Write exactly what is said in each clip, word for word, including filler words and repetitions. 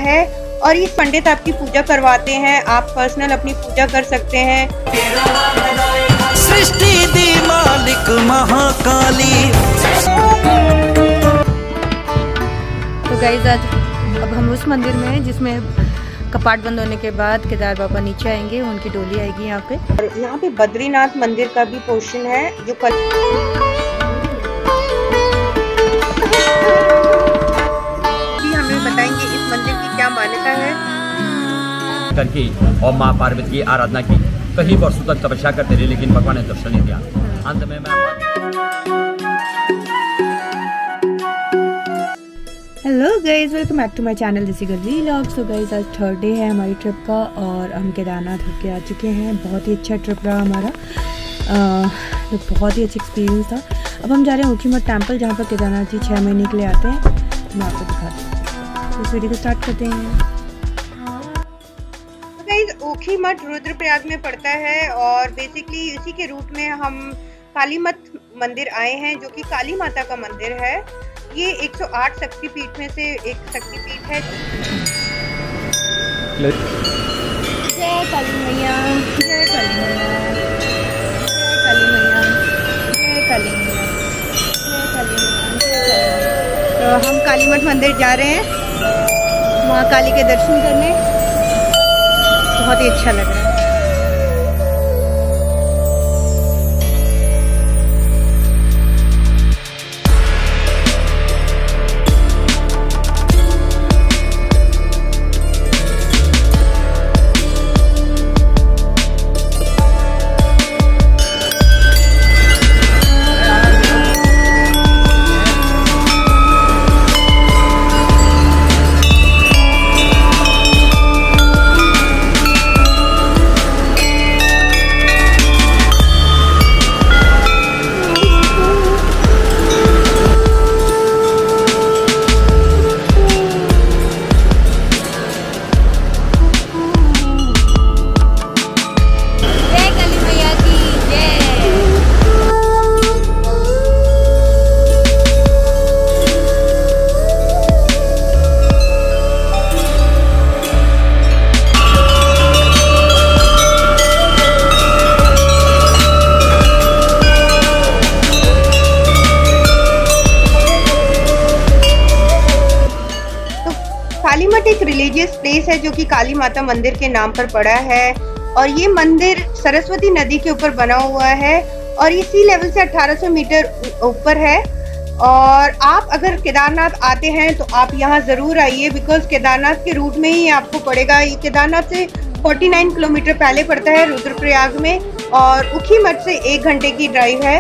है और इस पंडित आपकी पूजा करवाते हैं। आप पर्सनल अपनी पूजा कर सकते हैं। सृष्टि दी मालिक महाकाली। तो गाइस आज अब हम उस मंदिर में हैं जिसमें कपाट बंद होने के बाद केदार बाबा नीचे आएंगे, उनकी डोली आएगी यहाँ पे। और यहाँ पे बद्रीनाथ मंदिर का भी पोर्शन है जो कल भी हमें बताएंगे इस मंदिर की क्या मान्यता है। करके और माँ पार्वती की आराधना की, कई वर्षों तक तपस्या करते रहे लेकिन भगवान ने दर्शन नहीं दिया। अंत में मैं hello guys, welcome back to my channel Desi girl vlog. So guys आज थर्ड डे है हमारी ट्रिप का और हम केदारनाथ होके आ चुके हैं। बहुत ही अच्छा ट्रिप रहा हमारा, आ, तो बहुत ही अच्छा एक्सपीरियंस था। अब हम जा रहे हैं ऊखीमठ टेम्पल जहाँ पर केदारनाथ जी छः महीने के लिए आते हैं। तो मैं आपको दिखाती हूँ, तो इस वीडियो को स्टार्ट करते हैं। ऊखीमठ रुद्रप्रयाग में पड़ता है और बेसिकली इसी के रूट में हम कालीमठ मंदिर आए हैं जो कि काली माता का मंदिर है। ये एक सौ आठ शक्तिपीठ में से एक शक्तिपीठ है। जय काली मैया, जय काली मैया, जय काली मैया, जय काली मैया, जय काली मैया। तो हम कालीमठ मंदिर जा रहे हैं माँ काली के दर्शन करने। बहुत ही अच्छा लग रहा है। कालीमठ एक रिलीजियस प्लेस है जो कि काली माता मंदिर के नाम पर पड़ा है और ये मंदिर सरस्वती नदी के ऊपर बना हुआ है और ये सी लेवल से अठारह सौ मीटर ऊपर है। और आप अगर केदारनाथ आते हैं तो आप यहाँ ज़रूर आइए बिकॉज केदारनाथ के रूट में ही आपको पड़ेगा। ये केदारनाथ से उनचास किलोमीटर पहले पड़ता है रुद्रप्रयाग में और ऊखीमठ से एक घंटे की ड्राइव है।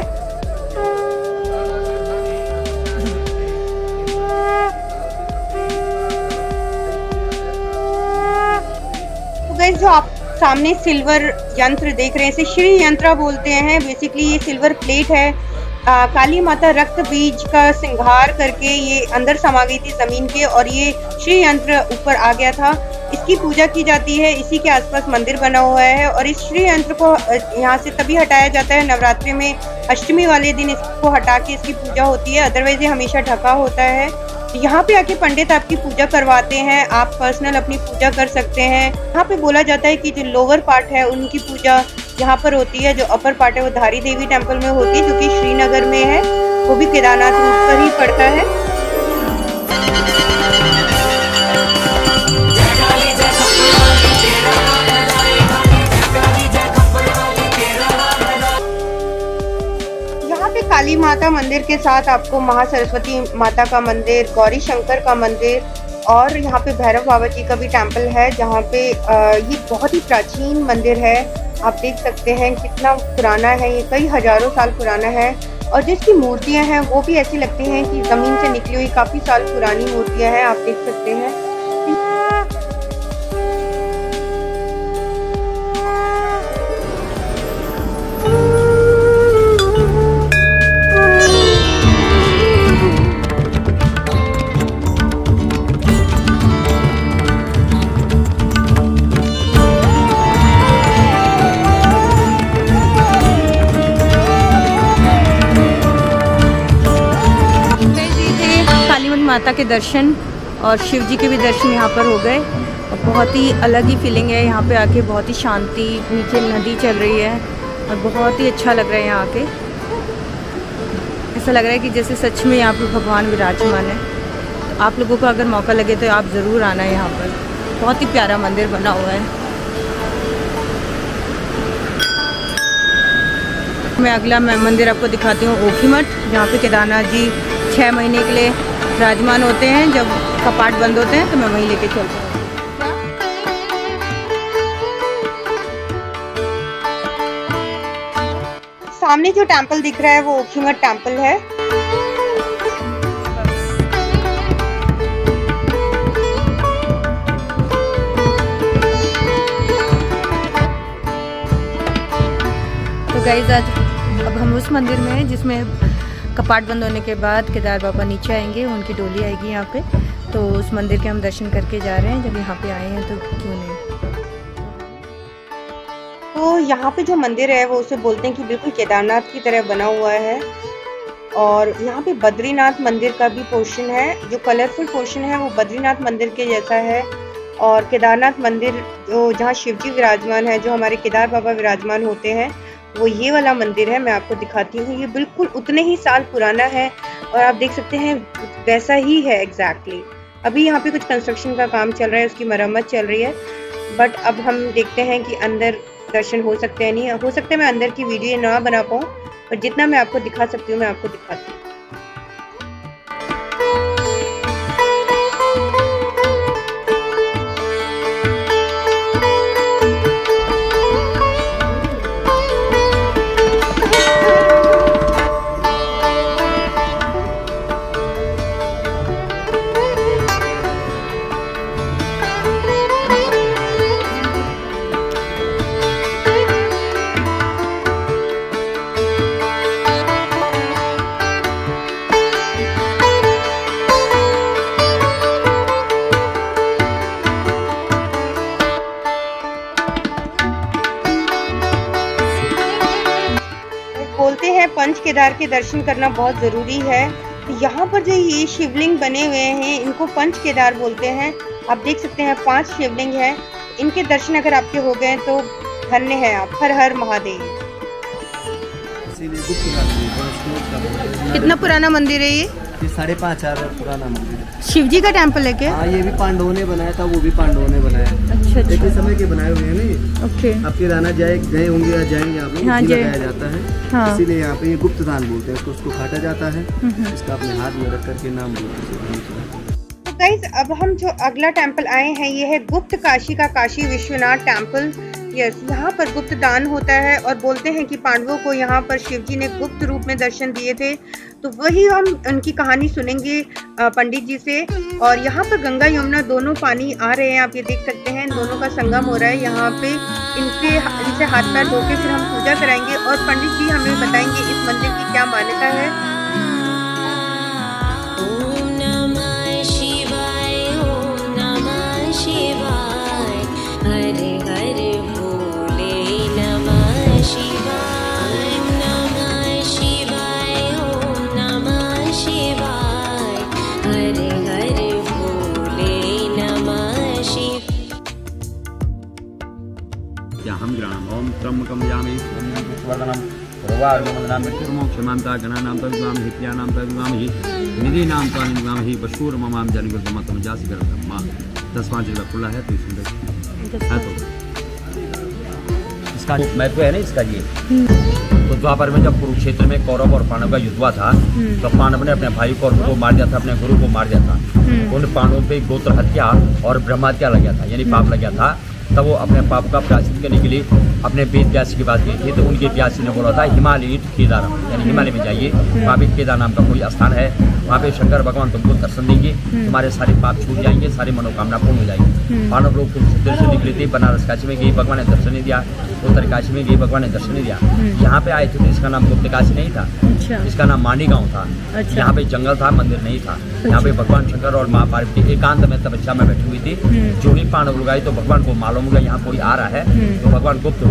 जो आप सामने सिल्वर यंत्र देख रहे हैं इसे श्री यंत्र बोलते हैं। बेसिकली ये सिल्वर प्लेट है। आ, काली माता रक्त बीज का सिंगार करके ये अंदर समा गई थी जमीन के और ये श्री यंत्र ऊपर आ गया था। इसकी पूजा की जाती है, इसी के आसपास मंदिर बना हुआ है और इस श्री यंत्र को यहाँ से तभी हटाया जाता है नवरात्रि में अष्टमी वाले दिन इसको हटा के इसकी पूजा होती है, अदरवाइज ये हमेशा ढका होता है। यहाँ पे आके पंडित आपकी पूजा करवाते हैं। आप पर्सनल अपनी पूजा कर सकते हैं। यहाँ पे बोला जाता है कि जो लोअर पार्ट है उनकी पूजा यहाँ पर होती है, जो अपर पार्ट है वो धारी देवी टेम्पल में होती है जो कि श्रीनगर में है, वो भी केदारनाथ रूट पर ही पड़ता है। काली माता मंदिर के साथ आपको महासरस्वती माता का मंदिर, गौरी शंकर का मंदिर और यहाँ पे भैरव बाबा जी का भी टेम्पल है जहाँ पे ये बहुत ही प्राचीन मंदिर है। आप देख सकते हैं कितना पुराना है, ये कई हजारों साल पुराना है और जिसकी मूर्तियाँ हैं वो भी ऐसी लगती हैं कि ज़मीन से निकली हुई काफ़ी साल पुरानी मूर्तियाँ हैं। आप देख सकते हैं। माता के दर्शन और शिव जी के भी दर्शन यहाँ पर हो गए। और बहुत ही अलग ही फीलिंग है यहाँ पे आके, बहुत ही शांति, नीचे नदी चल रही है और बहुत ही अच्छा लग रहा है यहाँ आके। ऐसा लग रहा है कि जैसे सच में यहाँ पे भगवान विराजमान है। तो आप लोगों को अगर मौका लगे तो आप ज़रूर आना है यहाँ पर, बहुत ही प्यारा मंदिर बना हुआ है। मैं अगला मैं मंदिर आपको दिखाती हूँ, ओखीमठ, जहाँ पे केदारनाथ जी छः महीने के लिए विराजमान होते हैं। जब कपाट बंद होते हैं तो मैं वहीं लेके चलती हूँ। सामने जो टेंपल दिख रहा है वो ओखीमठ टेंपल है। तो गाइस आज अब हम उस मंदिर में हैं जिसमें कपाट बंद होने के बाद केदार बाबा नीचे आएंगे, उनकी डोली आएगी यहाँ पे। तो उस मंदिर के हम दर्शन करके जा रहे हैं। जब यहाँ पे आए हैं तो क्यों नहीं। तो यहाँ पे जो मंदिर है वो उसे बोलते हैं कि बिल्कुल केदारनाथ की तरह बना हुआ है। और यहाँ पे बद्रीनाथ मंदिर का भी पोर्शन है, जो कलरफुल पोर्शन है वो बद्रीनाथ मंदिर के जैसा है। और केदारनाथ मंदिर जो जहाँ शिव जी विराजमान है, जो हमारे केदार बाबा विराजमान होते हैं, वो ये वाला मंदिर है। मैं आपको दिखाती हूँ, ये बिल्कुल उतने ही साल पुराना है और आप देख सकते हैं वैसा ही है एग्जैक्टली। अभी यहाँ पे कुछ कंस्ट्रक्शन का काम चल रहा है, उसकी मरम्मत चल रही है। बट अब हम देखते हैं कि अंदर दर्शन हो सकते हैं नहीं हो सकते। मैं अंदर की वीडियो ना बना पाऊँ, पर जितना मैं आपको दिखा सकती हूँ मैं आपको दिखाती हूँ। बोलते हैं पंच केदार के दर्शन करना बहुत ज़रूरी है। तो यहाँ पर जो ये शिवलिंग बने हुए हैं इनको पंच केदार बोलते हैं। आप देख सकते हैं पांच शिवलिंग हैं। इनके दर्शन अगर आपके हो गए तो धन्य है आप। हर हर महादेव। कितना पुराना मंदिर है ये? ये साढ़े पाँच हजार पुराना मंदिर है। शिव जी का टेम्पल है क्या? हाँ, ये भी पांडवों ने बनाया था, वो भी पांडवों ने बनाया। अच्छा अच्छा। एक समय के बनाए हुए हैं ना ये। ओके। अब केदारनाथ जाए गए होंगे या जाएंगे आप लोग, हाँ, लगाया जाता है। हाँ। इसीलिए यहाँ पे ये गुप्त दान बोलते हैं, इसको उसको काटा जाता है, इसका अपने हाथ में रख करके नाम बोलते हैं। तो गाइस अब हम जो अगला टेंपल आए हैं ये है गुप्त काशी का काशी विश्वनाथ टेंपल। यस, यहाँ पर गुप्त दान होता है और बोलते हैं कि पांडवों को यहाँ पर शिव जी ने गुप्त रूप में दर्शन दिए थे। तो वही हम उनकी कहानी सुनेंगे पंडित जी से। और यहाँ पर गंगा यमुना दोनों पानी आ रहे हैं, आप ये देख सकते हैं, इन दोनों का संगम हो रहा है। यहाँ पे इनके इनसे हाथ पैर धो के फिर हम पूजा कराएंगे और पंडित जी हमें बताएंगे इस मंदिर की क्या मान्यता है। हम ग्राम ओम त्र्यंबकम यामि वर्धनम रोगारुगमनाम मृत्युर्मोक्षमांता गणानां तद्वाम हित्यानां तद्वाम हि निधिनां तानिद्वाम हि बशूर ममाम जनगुरुमतम जासिकरतम मां। दस पाँच जगह खुला है तो इसमें है तो इसका महत्व है ना इसका ये। तो द्वापर में जब कुरुक्षेत्र में कौरव और पांडव का युद्ध हुआ था तो पांडव ने अपने भाई कौरव को मार दिया था, अपने गुरु को मार दिया था। उन पांडवों पे गोत्र हत्या और ब्रह्महत्या लग गया था, यानी पाप लग गया था। तब वो अपने पाप का प्रायश्चित करने के लिए अपने वेद व्यास की बात की थी। तो उनके व्यास ने बोला था हिमालय केदार, यानी हिमालय में जाइए, वहाँ पे केदार नाम का कोई स्थान है, वहाँ पे शंकर भगवान तुमको दर्शन देंगे, तुम्हारे सारे पाप छूट जाएंगे, सारी मनोकामना पूर्ण हो जाएगी। पांडव लोग कुरुक्षेत्र से निकले थे, बनारस काशी में गए, भगवान ने दर्शन नहीं दिया। उत्तर काशी में गए, भगवान ने दर्शन नहीं दिया। यहाँ पे आए थे तो इसका नाम गुप्त काशी नहीं था, इसका नाम मांडी गाँव था। यहाँ पे जंगल था, मंदिर नहीं था। यहाँ पे भगवान शंकर और माँ पार्वती एकांत में तपस्या में बैठी हुई थी। जो भी पांडव लोग आए तो भगवान को मालूम होगा यहाँ कोई आ रहा है, तो भगवान गुप्त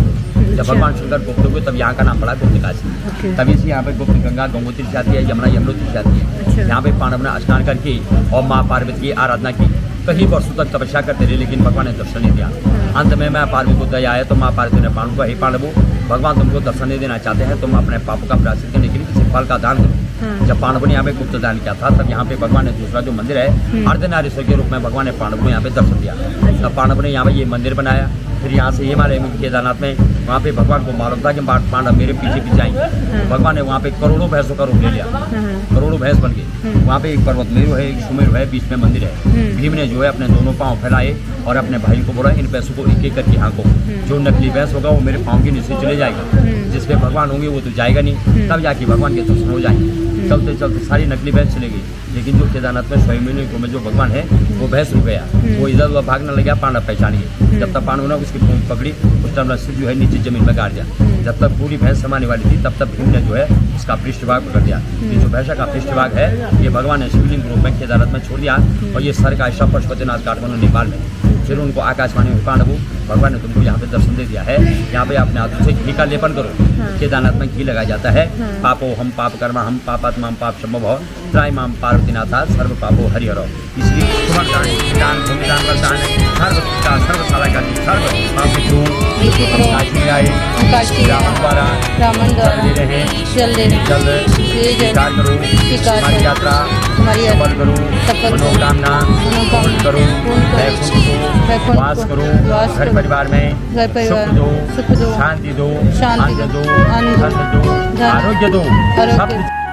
जब भगवान शंकर गुप्त हुए तब यहाँ का नाम पड़ा गुप्त काशी। तभी से यहाँ पे गुप्त गंगा गंगोत्री से आती है, यमुना यमुनोत्री से आती है। यहाँ पे पांडव ने स्नान करके और माँ पार्वती की आराधना की। कई वर्षों तक तपस्या करते रहे लेकिन भगवान ने दर्शन नहीं दिया। अंत में मैं पार्वती को दया आया तो माँ पार्वती ने पांडव को, हे पांडवों, भगवान तुमको दर्शन नहीं देना चाहते हैं, तुम अपने पापों का प्रायश्चित करने के लिए किसी फल का दान करो। जब पांडवों ने यहाँ पे गुप्त दान किया था तब यहाँ पे भगवान ने दूसरा जो मंदिर है अर्धनारीश्वर के रूप में भगवान ने पांडव को यहाँ पे दर्शन दिया। तब पांडव ने यहाँ पे ये मंदिर बनाया। फिर यहाँ से ये मारे केदारनाथ में वहाँ पे भगवान को मालूम था कि पांडव मेरे पीछे पीछे आएंगे। भगवान ने वहाँ पे करोड़ों भैंसों का रूप ले लिया, करोड़ों भैंस बन गए। वहाँ पे एक पर्वत मेरु है, एक सुमेरु है, बीच में मंदिर है। भीम ने जो है अपने दोनों पाँव फैलाए और अपने भाई को बोला इन भैंसों को एक एक करके हाँको, जो नकली भैंस होगा वो मेरे पाँव के नीचे चले जाएगा, जिसपे भगवान होंगे वो तो जाएगा नहीं, तब जाके भगवान के दर्शन हो जाएंगे। चलते चलते सारी नकली भैंस चले गई, लेकिन जो केदारनाथ में स्वयं में जो भगवान है वो भैंस रुक गया, वो इधर उधर भागने लगा। पांडव पहचान गए। जब तक पांडव ने उसकी पूंछ पकड़ी उस टाइम सिर जो है नीचे जमीन में गाड़ दिया। जब तक पूरी भैंस समाने वाली थी तब तक भीम ने जो है उसका पृष्ठभाग पकड़ दिया। ये जो भैंस का पृष्ठभाग है ये भगवान ने शिवलिंग रूप में केदारनाथ में छोड़ दिया और ये सर का हिस्सा पशुपतिनाथ काठमांडू नेपाल में। फिर उनको आकाशवाणी में पांडवों, भगवान ने तुमको यहाँ पे दर्शन दे दिया है, यहाँ पे अपने हाथों से घी का लेपन करो। केदारनाथ में घी लगाया जाता है। पापो हम पाप कर्मा हम पापात्मा पाप संभव त्राय माम पार्वतीनाथा सर्व पापो हरिहरो। इसलिए दान दान भूमिदान वरदान सर्व का सर्वशाला का सर्व काशी में आए रावण द्वारा रावण द्वारा जल दे रहे जल दे जल स्वीकार करो, हमारी यात्रा सफल करो, मनोकामना पूर्ण करो, वैकुंठ को वास करो, घर परिवार में सुख दो, शांति दो, आनंद दो, धन दो, आरोग्य दो, सब